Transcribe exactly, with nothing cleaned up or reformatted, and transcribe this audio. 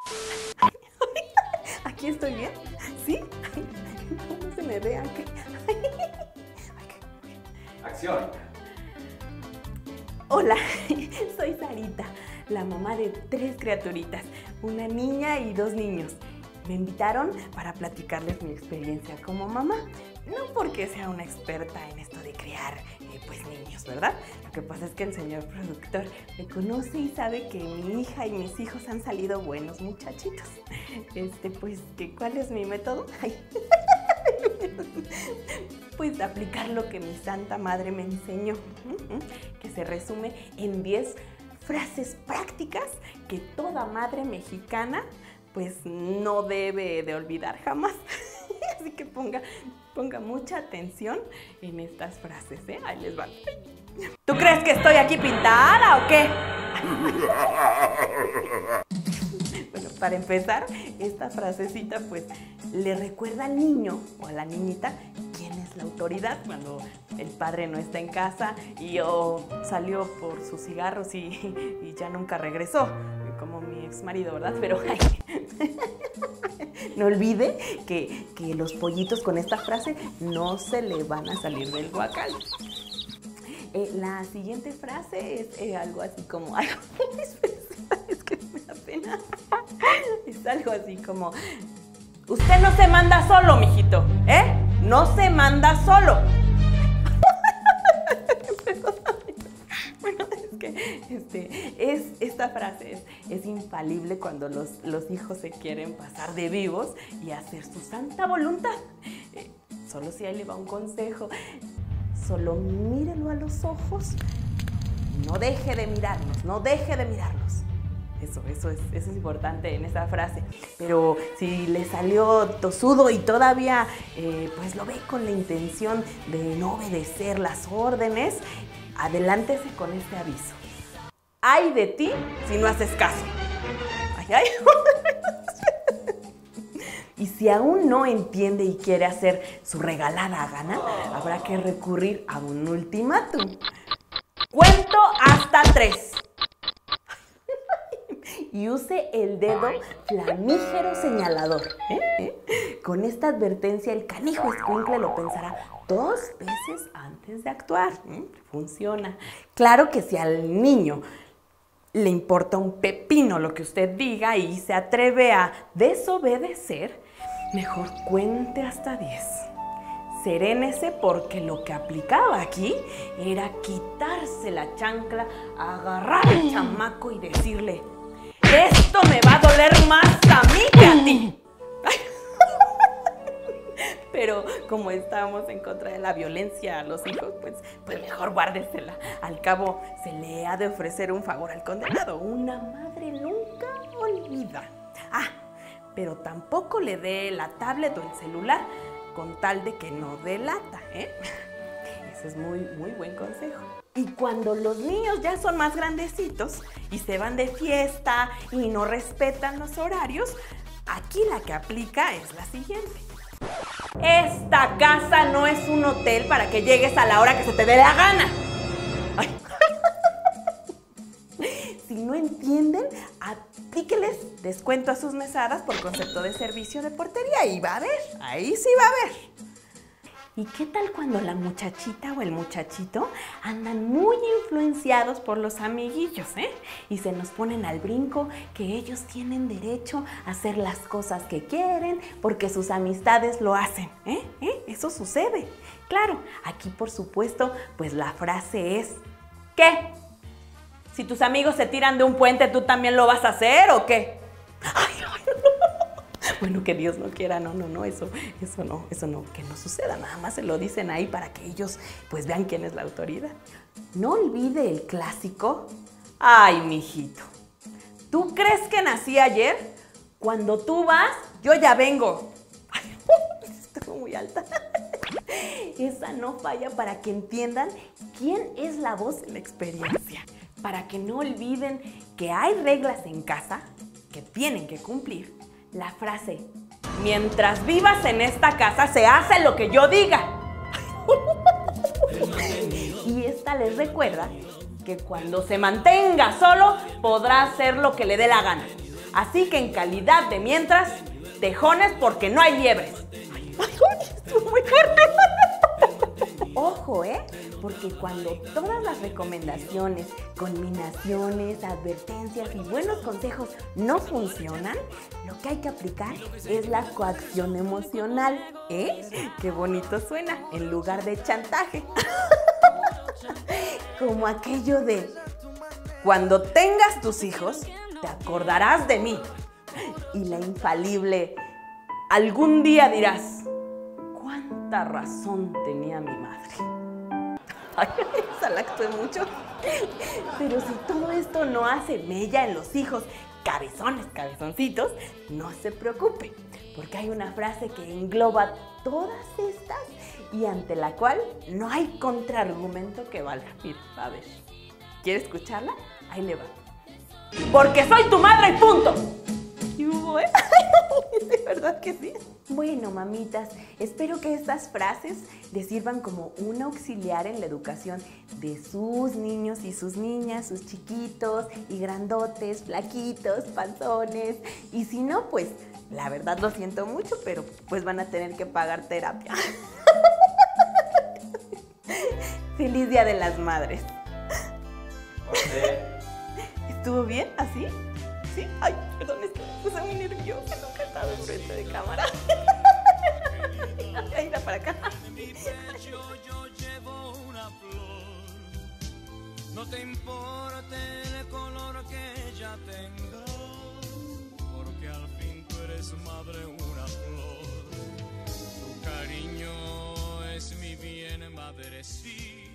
¿Aquí estoy bien? ¿Sí? No se me vea. Acción. Hola, soy Sarita, la mamá de tres criaturitas, una niña y dos niños. Me invitaron para platicarles mi experiencia como mamá. No porque sea una experta en esto de criar eh, pues niños, ¿verdad? Lo que pasa es que el señor productor me conoce y sabe que mi hija y mis hijos han salido buenos muchachitos. Este, pues, ¿cuál es mi método? Ay. Pues aplicar lo que mi santa madre me enseñó, que se resume en diez frases prácticas que toda madre mexicana pues no debe de olvidar jamás. Así que ponga, ponga mucha atención en estas frases, ¿eh? Ahí les va. ¿Tú crees que estoy aquí pintada o qué? Bueno, para empezar, esta frasecita pues le recuerda al niño o a la niñita quién es la autoridad cuando el padre no está en casa y o salió por sus cigarros y, y ya nunca regresó, como mi ex marido, ¿verdad? Pero ay, no olvide que, que los pollitos con esta frase no se le van a salir del guacal. Eh, la siguiente frase es eh, algo así como... Ay, es que me da pena. Es algo así como... Usted no se manda solo, mijito, ¿eh? No se manda solo. Bueno, es que este, es, esta frase es, es infalible cuando los, los hijos se quieren pasar de vivos y hacer su santa voluntad. Eh, solo si ahí le va un consejo. Solo mírelo a los ojos. No deje de mirarnos, no deje de mirarnos. Eso, eso es, eso es importante en esa frase. Pero si le salió tosudo y todavía eh, pues lo ve con la intención de no obedecer las órdenes, adelántese con este aviso. Ay de ti si no haces caso. Ay, ay. Y si aún no entiende y quiere hacer su regalada gana, habrá que recurrir a un ultimátum. Cuento hasta tres. Y use el dedo flamígero señalador. ¿Eh? ¿Eh? Con esta advertencia, el canijo escuincle lo pensará dos veces antes de actuar. ¿Eh? Funciona. Claro que si al niño le importa un pepino lo que usted diga y se atreve a desobedecer, mejor cuente hasta diez. Serénese porque lo que aplicaba aquí era quitarse la chancla, agarrar al chamaco y decirle: esto me va a doler más a mí que a ti. Pero como estamos en contra de la violencia a los hijos, pues, pues mejor guárdesela. Al cabo, se le ha de ofrecer un favor al condenado. Una madre nunca olvida. Ah, pero tampoco le dé la tablet o el celular con tal de que no delata, ¿eh? Ese es muy, muy buen consejo. Y cuando los niños ya son más grandecitos y se van de fiesta y no respetan los horarios, aquí la que aplica es la siguiente. Esta casa no es un hotel para que llegues a la hora que se te dé la gana. Ay. Si no entienden, aplíqueles descuento a sus mesadas por concepto de servicio de portería y va a haber, ahí sí va a haber. ¿Y qué tal cuando la muchachita o el muchachito andan muy influenciados por los amiguillos, eh? Y se nos ponen al brinco que ellos tienen derecho a hacer las cosas que quieren porque sus amistades lo hacen, ¿eh? ¿Eh? Eso sucede. Claro, aquí por supuesto, pues la frase es: ¿qué? Si tus amigos se tiran de un puente, ¿tú también lo vas a hacer o qué? Ay, ay, no. Bueno, que Dios no quiera, no, no, no, eso, eso no, eso no, que no suceda, nada más se lo dicen ahí para que ellos pues vean quién es la autoridad. No olvide el clásico: ay, mijito, ¿tú crees que nací ayer? Cuando tú vas, yo ya vengo. Ay, estuvo muy alta. Esa no falla para que entiendan quién es la voz de la experiencia, para que no olviden que hay reglas en casa que tienen que cumplir. La frase: mientras vivas en esta casa se hace lo que yo diga. Y esta les recuerda que cuando se mantenga solo podrá hacer lo que le dé la gana. Así que en calidad de mientras, tejones porque no hay liebres. Ay, ay, estuvo muy fuerte. Ojo, ¿eh? Porque cuando todas las recomendaciones, combinaciones, advertencias y buenos consejos no funcionan, lo que hay que aplicar es la coacción emocional, ¿eh? Qué bonito suena, en lugar de chantaje. Como aquello de, cuando tengas tus hijos, te acordarás de mí. Y la infalible, algún día dirás, cuánta razón tenía mi madre. Ay, esa la actué mucho. Pero si todo esto no hace mella en los hijos cabezones, cabezoncitos, no se preocupe, porque hay una frase que engloba todas estas y ante la cual no hay contraargumento que valga. Mira, a ver, ¿quiere escucharla? Ahí le va. Porque soy tu madre y punto. ¿Y hubo, eh? ¿De verdad que sí? Bueno, mamitas, espero que estas frases les sirvan como un auxiliar en la educación de sus niños y sus niñas, sus chiquitos y grandotes, flaquitos, panzones. Y si no, pues, la verdad lo siento mucho, pero pues van a tener que pagar terapia. Feliz Día de las Madres. ¿Estuvo bien así? ¿Sí? Ay, perdón, es que me puse muy nerviosa, nunca he estado enfrente de cámara. Venga para acá. No te importa el color que ella tenga, porque al fin tú eres madre una flor. Tu cariño es mi bien, madrecita.